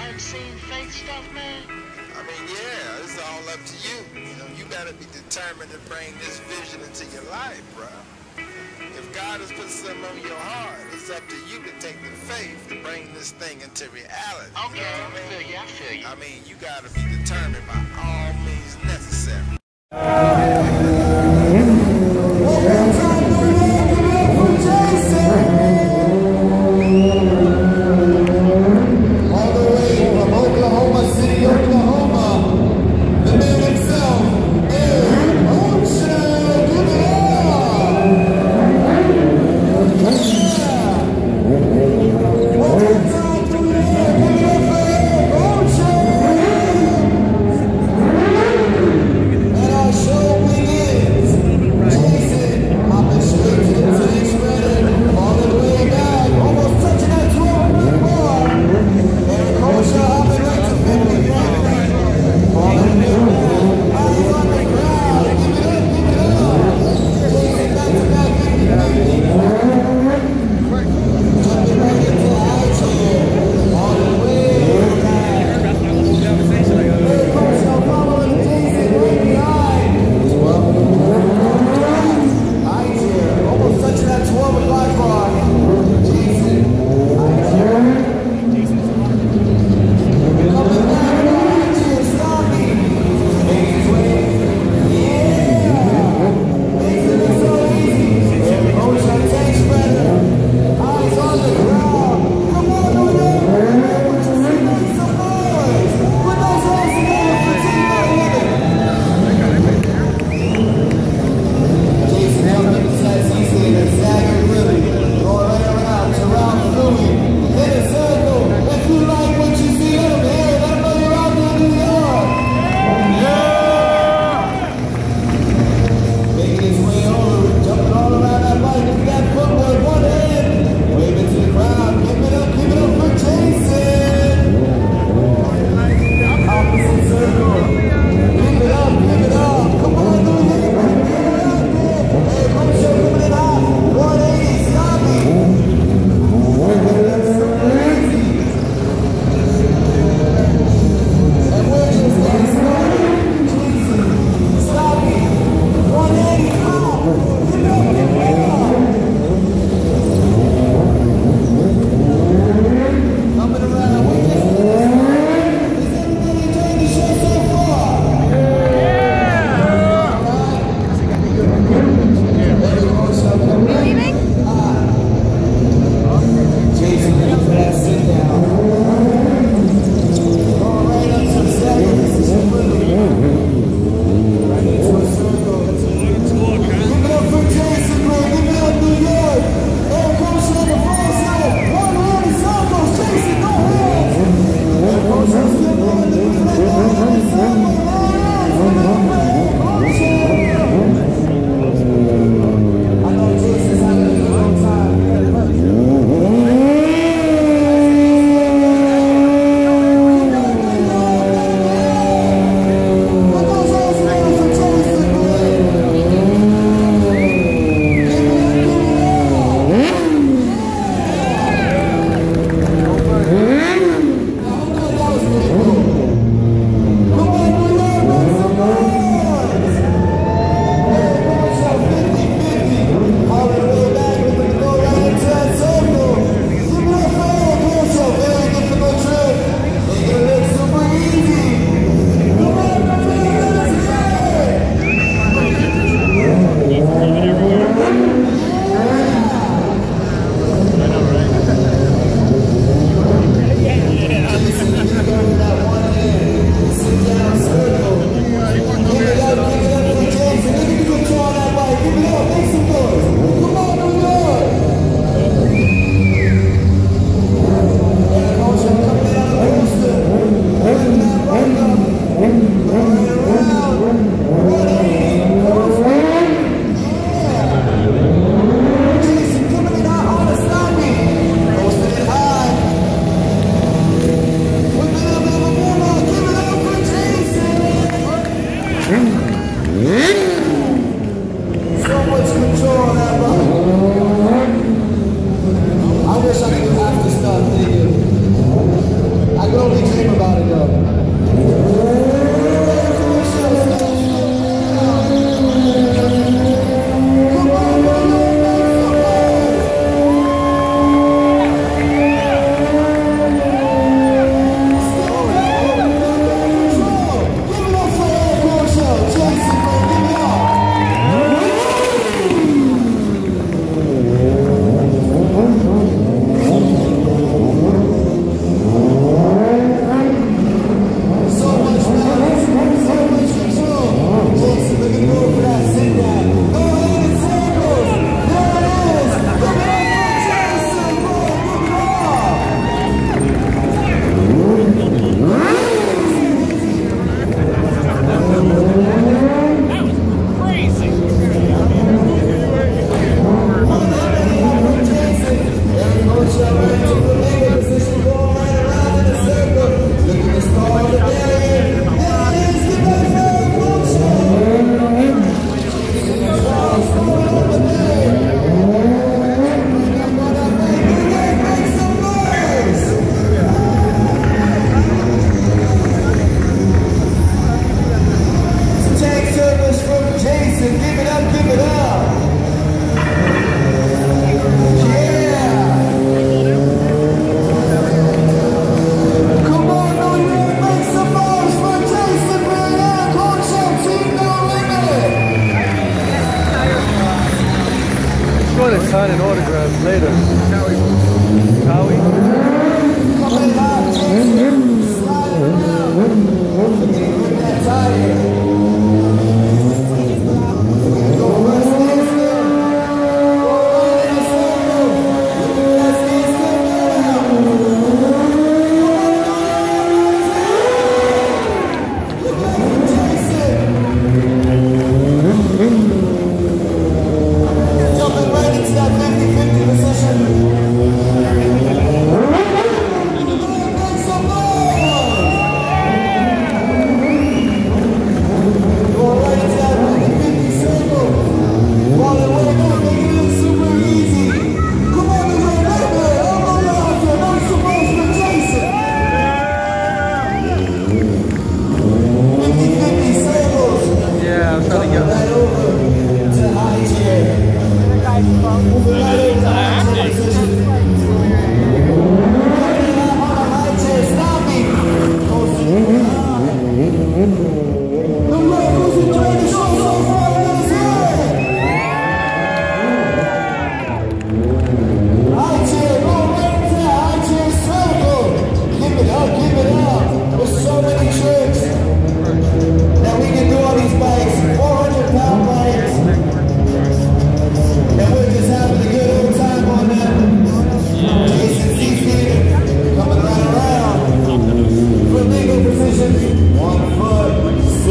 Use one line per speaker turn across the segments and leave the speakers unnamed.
unseen faith stuff, man?
I mean, yeah, it's all up to you. You know, you gotta be determined to bring this vision into your life, bro. If God has put something on your heart, it's up to you to take the faith to bring this thing into reality.
Okay, I feel you.
I mean, you gotta be determined by all means necessary.
All the way from Oklahoma City, Oklahoma, the man himself, Ed Ocho. Give it up! Yeah! One more time, give it up for Ed Ocho! And our show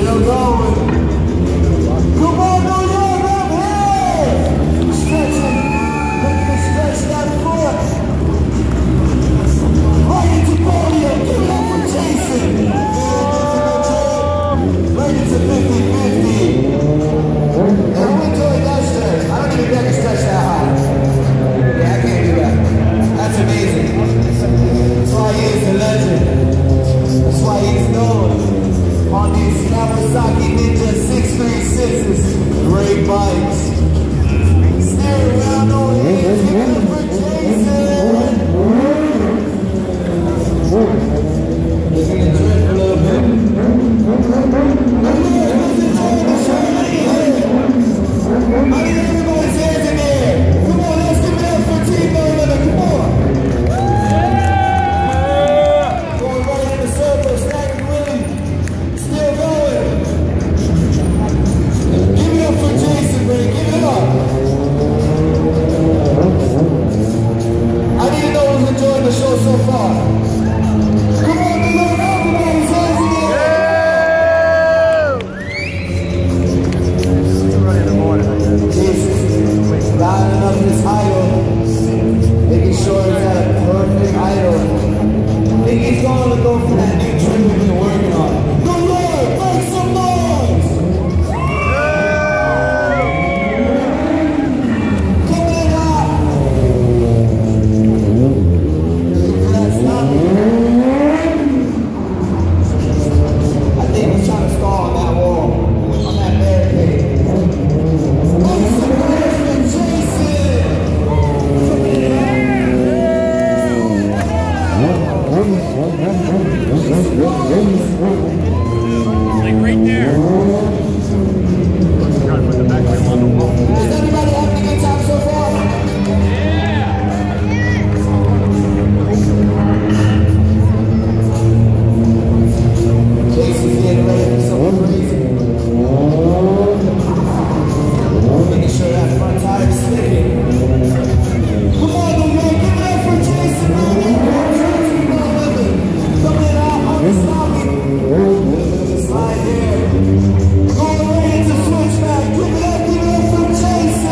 Still going. Come on, New York, up here! Stretching. Looking to stretch that foot. Right into podium. Give it up for Jason. Right into 50-50. And who enjoyed that stretch? I don't even get to stretch that high. Yeah, I can't do that. That's amazing. That's why he is a legend. That's why he's known on these Kawasaki Ninja 636s, great bikes. Steer around over here, give it up for Jason. Just gonna drift a little bit. I need everybody's hands in there. Come on, let's give it up for Team No Limit. Come on. Going right in the circle, stacking Willie. Still going. Give it up for Jason, Ray. Give it up. I need to know who's enjoying the show so far. Come on, New York, everybody's hands in there. Jesus, lining up his idol, making sure he's got a perfect idol. I think he's going to go for that new trick we've been working on. New York, make some noise! Coming in hot! That's not me. I think he's trying to stall on that wall, on that barricade. Make some noise for Jason!
Like right there. Gotta put the back wheel on the wall.
Is everybody having a good time so far? Jason's getting ready for something crazy. Making sure that front tire's sticking. Come on, New York, give it up for Jason, man. Coming out on the stocking. Slide here. Going right into switchback. Give it up for Jason.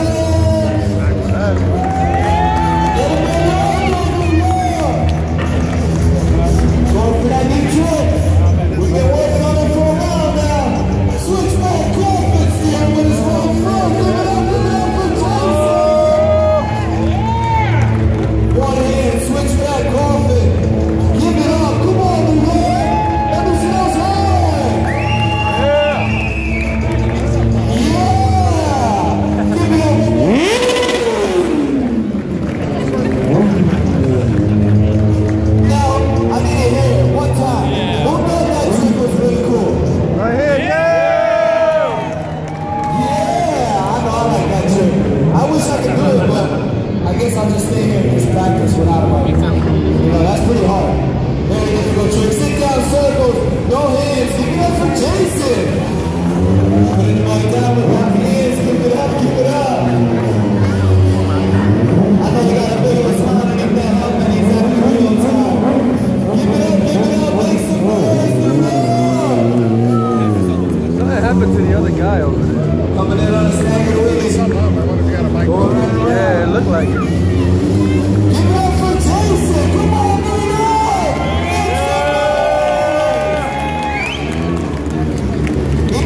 Going for that new trick. We've been working on it for a while now. Switchback, Crawford steering with his front front. Give it up for Jason. One hand, switchback, Crawford. Give it up. Come on, New York. Everything else high. Yeah. Give it up. Now, I need to hear it one time. Who thought that trick was really cool?
Right here, yeah!
Yeah, I know I like that trick. I wish I could do it, but I guess I'll just stay here and just practice without a mic. You know, that's pretty hard. Very difficult trick. Sit down circles, no hands. Give it up for Jason. Put it back down without hands. Give it up, give it up. I know you got a big of a smile to get that help and he's having a real time. Give it up, make some noise, New York.
What happened to the other guy over there?
Coming in on a staggered wheel. Going right around.
Yeah, it looked like it.
Give it up for Jason. Come on, New York.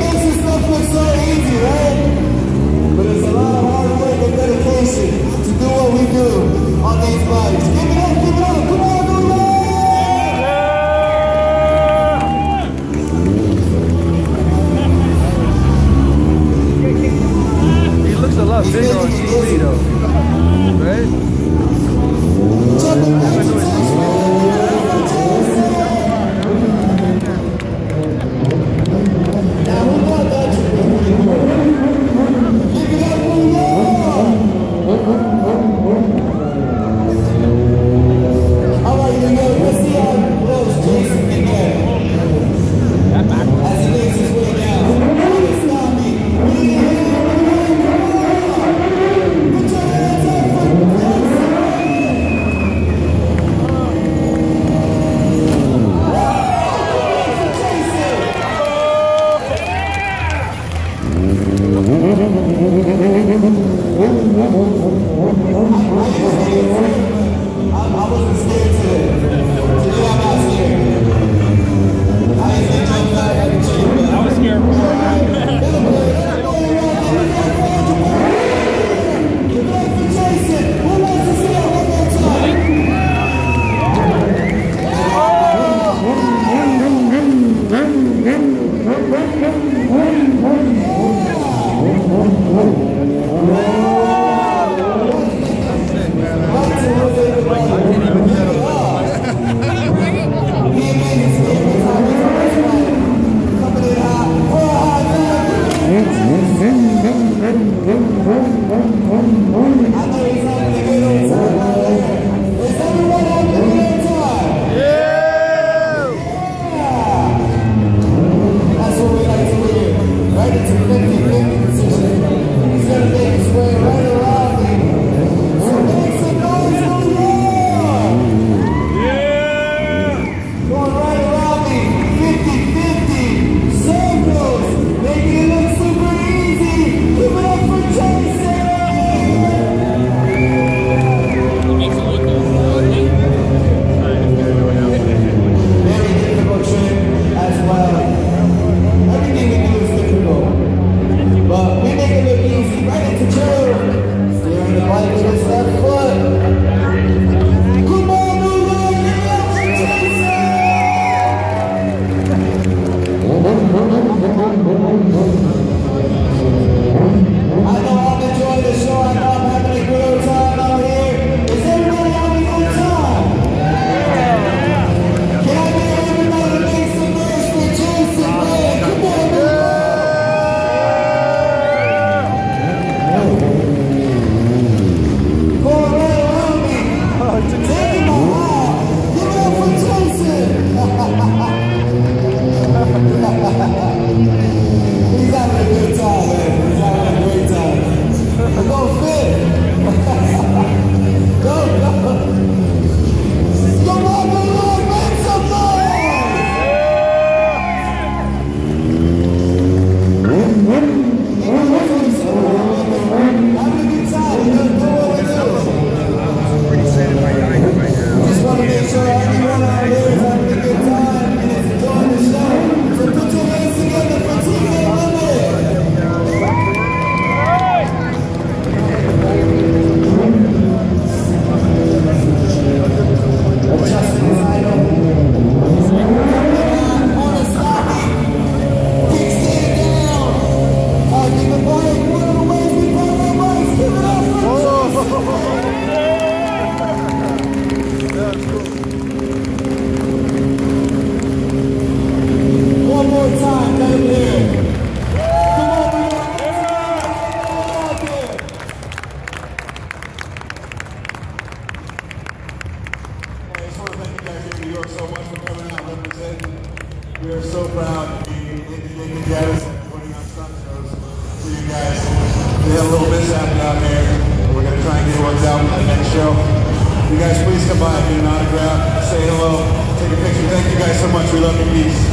We are so proud to be in the Garrison putting on some shows for you guys. We had a little mishap down there. We're going to try and get it worked out for the next show. You guys please come by, get an autograph, say hello, take a picture. Thank you guys so much. We love you. Peace.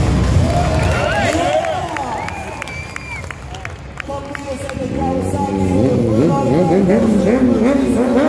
Kawasaki.